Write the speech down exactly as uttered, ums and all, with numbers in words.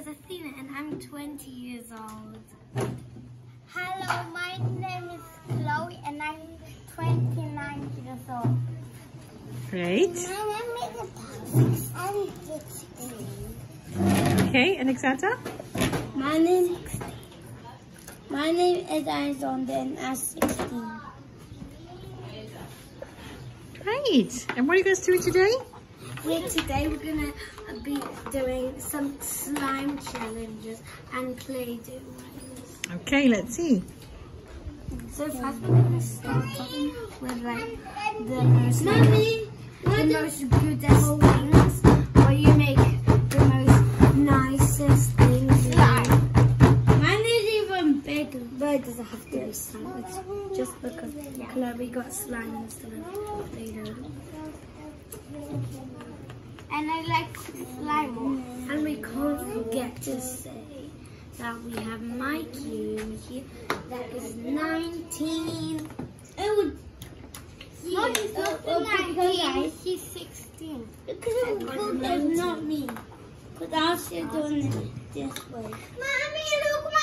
is Athena and I'm twenty years old. Hello, my name is Chloe and I'm twenty-nine years old. Great. My name is I'm sixteen. Okay, and Alexandra? My name My name is Alexander and I'm sixteen. Great. And what are you guys doing today? Yeah, today we're gonna be doing some slime challenges and play doh. Okay, let's see. So first we're gonna start with like the most, Mommy, the most goodest things, or you make the most nicest things. Mine is even bigger, but it doesn't have to be slime. It's just because Chloe got slime instead of Play-Doh. And I like slime. And we can't forget to say that we have my cube here that is nineteen. Oh, yeah. It's not oh, nineteen. She's sixteen. Because it's not me. Because I should have done it this way. Mommy, look.